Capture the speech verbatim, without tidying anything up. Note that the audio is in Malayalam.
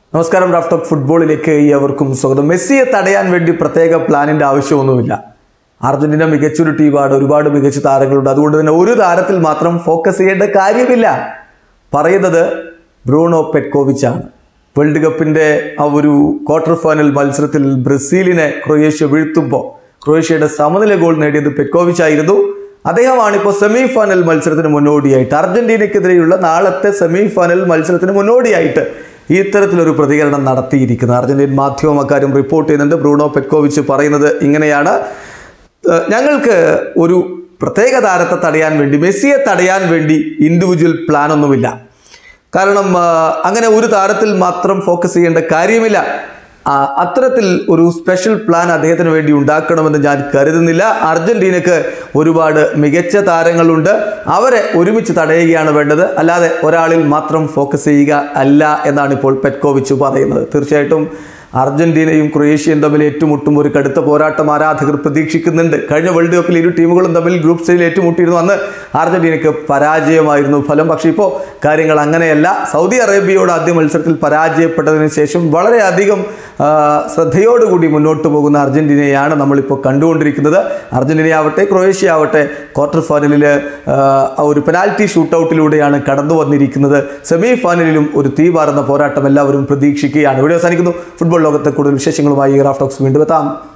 നമസ്കാരം. റാഫ് ടോക്ക് ഫുട്ബോളിലേക്ക് ഏവർക്കും സ്വാഗതം. മെസ്സിയെ തടയാൻ വേണ്ടി പ്രത്യേക പ്ലാനിൻ്റെ ആവശ്യമൊന്നുമില്ല. അർജന്റീന മികച്ചൊരു ടീമാണ്, ഒരുപാട് മികച്ച താരങ്ങളുണ്ട്. അതുകൊണ്ട് തന്നെ ഒരു താരത്തിൽ മാത്രം ഫോക്കസ് ചെയ്യേണ്ട കാര്യമില്ല. പറയുന്നത് ബ്രൂണോ പെറ്റ്കോവിച്ചാണ്. വേൾഡ് കപ്പിൻ്റെ ആ ഒരു ക്വാർട്ടർ ഫൈനൽ മത്സരത്തിൽ ബ്രസീലിനെ ക്രൊയേഷ്യ വീഴ്ത്തുമ്പോൾ ക്രൊയേഷ്യയുടെ സമനില ഗോൾ നേടിയത് പെറ്റ്കോവിച്ചായിരുന്നു. അദ്ദേഹമാണ് ഇപ്പോൾ സെമി ഫൈനൽ മത്സരത്തിന് മുന്നോടിയായിട്ട്, അർജന്റീനയ്ക്കെതിരെയുള്ള നാളത്തെ സെമി ഫൈനൽ മത്സരത്തിന് മുന്നോടിയായിട്ട് ഇത്തരത്തിലൊരു പ്രതികരണം നടത്തിയിരിക്കുന്നത്. അർജന്റീൻ മാധ്യമം അക്കാര്യം റിപ്പോർട്ട് ചെയ്യുന്നുണ്ട്. ബ്രൂണോ പെറ്റ്കോവിച്ച് പറയുന്നത് ഇങ്ങനെയാണ്: ഞങ്ങൾക്ക് ഒരു പ്രത്യേക താരത്തെ തടയാൻ വേണ്ടി, മെസ്സിയെ തടയാൻ വേണ്ടി ഇൻഡിവിജ്വൽ പ്ലാൻ ഒന്നുമില്ല. കാരണം അങ്ങനെ ഒരു താരത്തിൽ മാത്രം ഫോക്കസ് ചെയ്യേണ്ട കാര്യമില്ല. അത്തരത്തിൽ ഒരു സ്പെഷ്യൽ പ്ലാൻ അദ്ദേഹത്തിന് വേണ്ടി ഉണ്ടാക്കണമെന്ന് ഞാൻ കരുതുന്നില്ല. അർജന്റീനക്ക് ഒരുപാട് മികച്ച താരങ്ങളുണ്ട്, അവരെ ഒരുമിച്ച് തടയുകയാണ് വേണ്ടത്, അല്ലാതെ ഒരാളിൽ മാത്രം ഫോക്കസ് ചെയ്യുക അല്ല എന്നാണ് ഇപ്പോൾ പെറ്റ്കോവിച്ച് പറയുന്നത്. തീർച്ചയായിട്ടും അർജന്റീനയും ക്രൊയേഷ്യയും തമ്മിൽ ഏറ്റുമുട്ടും ഒരു കടുത്ത പോരാട്ടം ആരാധകർ പ്രതീക്ഷിക്കുന്നുണ്ട്. കഴിഞ്ഞ വേൾഡ് കപ്പിൽ ഇരു ടീമുകളും തമ്മിൽ ഗ്രൂപ്പ് സ്റ്റേജിൽ ഏറ്റുമുട്ടിയിരുന്നു. അന്ന് അർജന്റീനയ്ക്ക് പരാജയമായിരുന്നു ഫലം. പക്ഷേ ഇപ്പോൾ കാര്യങ്ങൾ അങ്ങനെയല്ല. സൗദി അറേബ്യയോട് ആദ്യ മത്സരത്തിൽ പരാജയപ്പെട്ടതിന് ശേഷം വളരെയധികം ശ്രദ്ധയോടുകൂടി മുന്നോട്ട് പോകുന്ന അർജന്റീനയാണ് നമ്മളിപ്പോൾ കണ്ടുകൊണ്ടിരിക്കുന്നത്. അർജന്റീന ആവട്ടെ ക്രൊയേഷ്യ ആവട്ടെ ക്വാർട്ടർ ഫൈനലിൽ ഒരു പെനാൽറ്റി ഷൂട്ടൗട്ടിലൂടെയാണ് കടന്നു വന്നിരിക്കുന്നത്. സെമി ഫൈനലിലും ഒരു തീപാറുന്ന പോരാട്ടം എല്ലാവരും പ്രതീക്ഷിക്കുകയാണ്. ഇവിടെ അവസാനിക്കുന്നു. ഫുട്ബോൾ ലോകത്തെ കൂടുതൽ വിശേഷങ്ങളുമായി റാഫ് ടോക്സ് വീണ്ടും എത്താം.